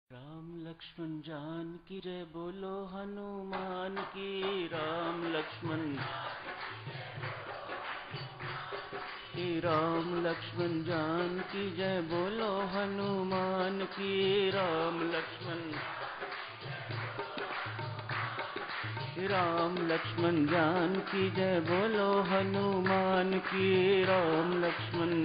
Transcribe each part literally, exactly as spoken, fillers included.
राम लक्ष्मण जानकी जय बोलो हनुमान की। राम लक्ष्मण राम लक्ष्मण जानकी जय बोलो हनुमान की। राम लक्ष्मण राम लक्ष्मण जानकी जय बोलो हनुमान की। राम लक्ष्मण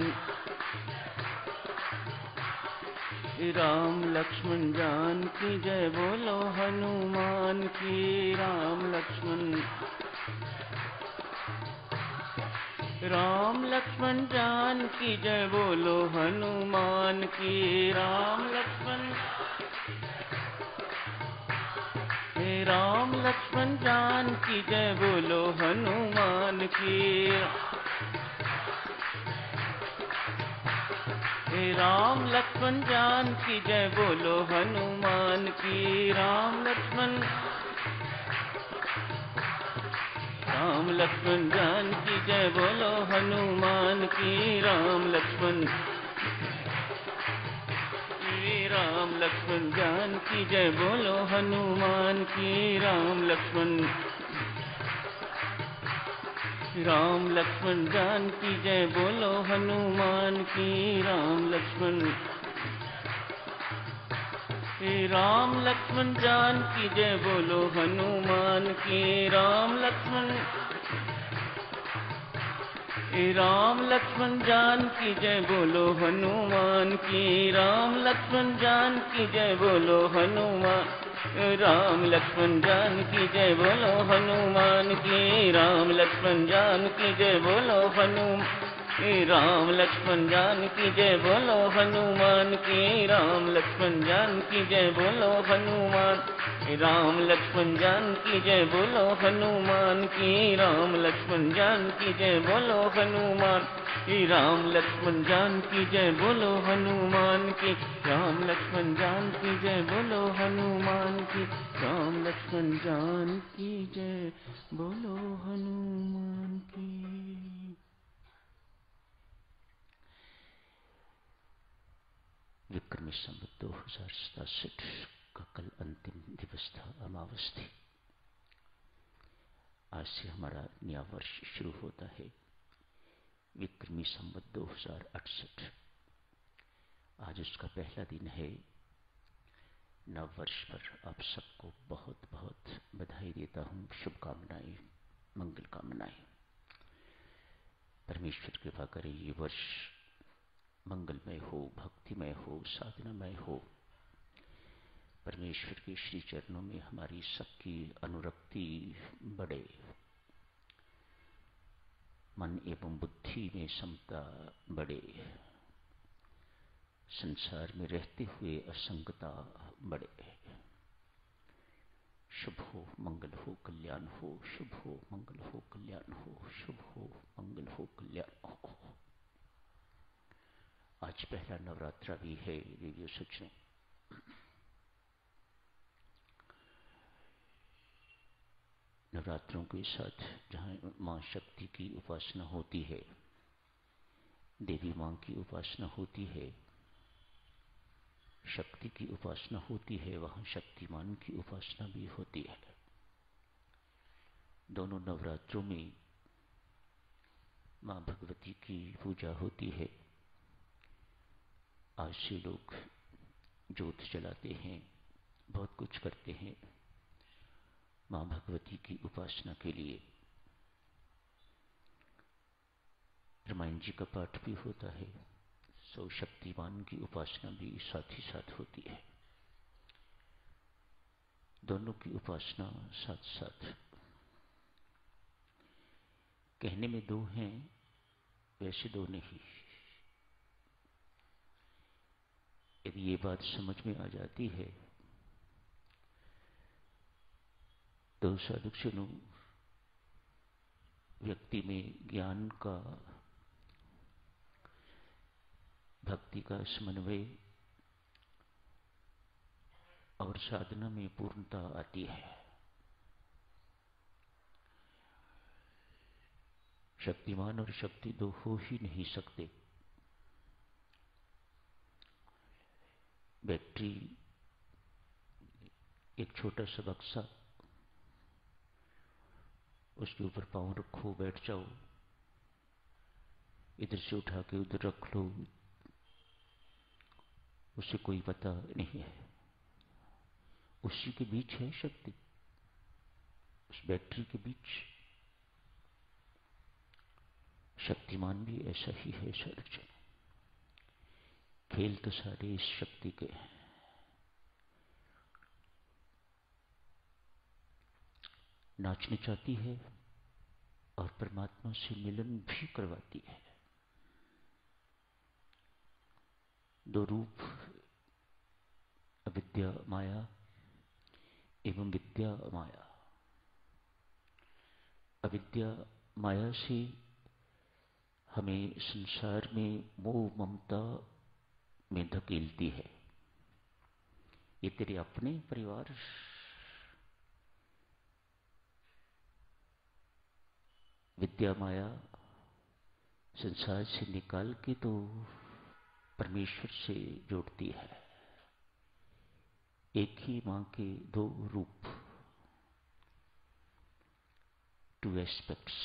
राम लक्ष्मण जानकी जय बोलो हनुमान की। राम लक्ष्मण राम लक्ष्मण जानकी जय बोलो हनुमान की। राम लक्ष्मण राम लक्ष्मण जानकी जय बोलो हनुमान की। राम लक्ष्मण जानकी जय बोलो हनुमान की। राम लक्ष्मण राम लक्ष्मण जानकी जय बोलो हनुमान की। राम लक्ष्मण राम लक्ष्मण जानकी जय बोलो हनुमान की। राम लक्ष्मण राम लक्ष्मण जानकी जय बोलो हनुमान की। राम लक्ष्मण राम लक्ष्मण जानकी जय बोलो हनुमान की। राम लक्ष्मण राम लक्ष्मण जानकी जय बोलो हनुमान की। राम लक्ष्मण जानकी जय बोलो हनुमान राम लक्ष्मण जानकी जय बोलो हनुमान की। राम लक्ष्मण जानकी जय बोलो हनुमान राम लक्ष्मण जानकी जय बोलो हनुमान की। राम लक्ष्मण जानकी जय बोलो हनुमान राम लक्ष्मण जानकी जय बोलो हनुमान की। राम लक्ष्मण जानकी जय बोलो हनुमान राम लक्ष्मण जानकी जय बोलो हनुमान की। राम लक्ष्मण जानकी जय बोलो हनुमान की। राम लक्ष्मण जानकी जय बोलो हनुमान की। विक्रमी संवत दो हजार सतासठ का कल अंतिम दिवस था, अमावस थी। आज से हमारा नया वर्ष शुरू होता है, विक्रमी संवत दो हजार अड़सठ। आज उसका पहला दिन है। नव वर्ष पर आप सबको बहुत बहुत बधाई देता हूँ, शुभकामनाएं, मंगल कामनाएं। परमेश्वर कृपा करे ये वर्ष मंगलमय हो, भक्तिमय हो, साधनामय हो। परमेश्वर के श्री चरणों में हमारी सबकी अनुरक्ति बढ़े, मन एवं बुद्धि में समता बढ़े, संसार में रहते हुए असंगता बढ़े। शुभ हो, मंगल हो, कल्याण हो। शुभ हो, मंगल हो, कल्याण हो। शुभ हो, मंगल हो, कल्याण हो। आज पहला नवरात्रा भी है रेडियो सच में। नवरात्रों के साथ जहाँ माँ शक्ति की उपासना होती है, देवी माँ की उपासना होती है, शक्ति की उपासना होती है, वहाँ शक्तिमान की उपासना भी होती है। दोनों नवरात्रों में माँ भगवती की पूजा होती है। आज से लोग ज्योत जलाते हैं, बहुत कुछ करते हैं माँ भगवती की उपासना के लिए। रामायण जी का पाठ भी होता है, सो शक्तिमान की उपासना भी साथ ही साथ होती है। दोनों की उपासना साथ साथ। कहने में दो हैं, वैसे दो नहीं। यदि ये बात समझ में आ जाती है तो साधुक सुनो, व्यक्ति में ज्ञान का, भक्ति का समन्वय और साधना में पूर्णता आती है। शक्तिमान और शक्ति दो हो ही नहीं सकते। बैटरी एक छोटा सा बक्सा, उसके ऊपर पांव रखो, बैठ जाओ, इधर से उठा के उधर रख लो, उसे कोई पता नहीं है। उसी के बीच है शक्ति, उस बैटरी के बीच। शक्तिमान भी ऐसा ही है साधक। खेल तो सारे इस शक्ति के हैं। नाचना चाहती है और परमात्मा से मिलन भी करवाती है। दो रूप, अविद्या माया एवं विद्या माया। अविद्या माया से हमें संसार में मोह ममता में धकेलती है। ये तेरे अपने परिवार, विद्या माया संसार से निकाल के तो परमेश्वर से जोड़ती है। एक ही मां के दो रूप, टू एस्पेक्ट्स।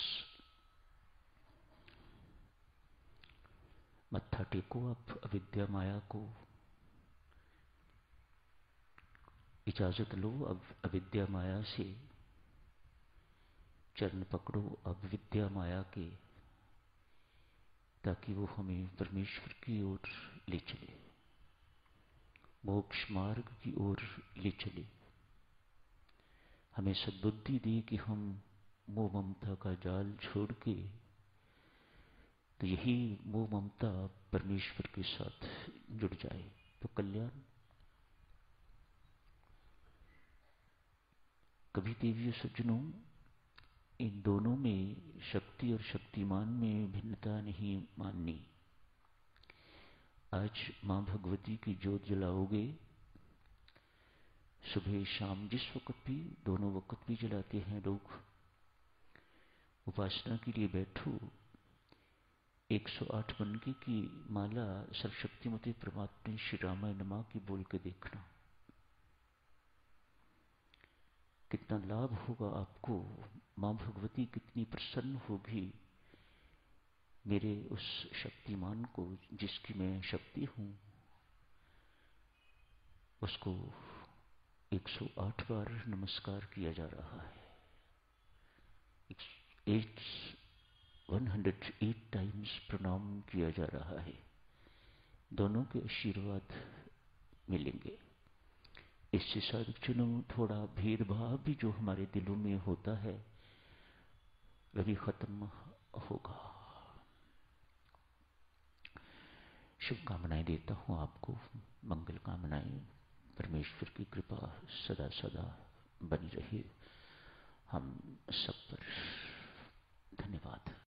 मत्था टेको आप अविद्या माया को, इजाजत लो अब अविद्या माया से, चरण पकड़ो अब विद्या माया के, ताकि वो हमें परमेश्वर की ओर ले चले, मोक्ष मार्ग की ओर ले चले। हमें सद्बुद्धि दी कि हम मोह ममता का जाल छोड़ के, तो यही मोह ममता परमेश्वर के साथ जुड़ जाए तो कल्याण। कभी देवियों सज्जनों, इन दोनों में, शक्ति और शक्तिमान में भिन्नता नहीं माननी। आज मां भगवती की जोत जलाओगे, सुबह शाम जिस वक्त भी, दोनों वक्त भी जलाते हैं लोग। उपासना के लिए बैठो, एक सौ आठ बनके की माला सर्वशक्तिमती परमात्मा श्री रामाय नमः की बोल के देखना, कितना लाभ होगा आपको। मां भगवती कितनी प्रसन्न होगी मेरे उस शक्तिमान को, जिसकी मैं शक्ति हूं। उसको एक सौ आठ बार नमस्कार किया जा रहा है। At one hundred eight times प्रणाम किया जा रहा है। दोनों के आशीर्वाद मिलेंगे। इससे साधुजनों थोड़ा भेदभाव भी जो हमारे दिलों में होता है वह भी खत्म होगा। शुभकामनाएं देता हूं आपको, मंगल कामनाएं। परमेश्वर की कृपा सदा सदा बनी रहे हम सब पर। धन्यवाद।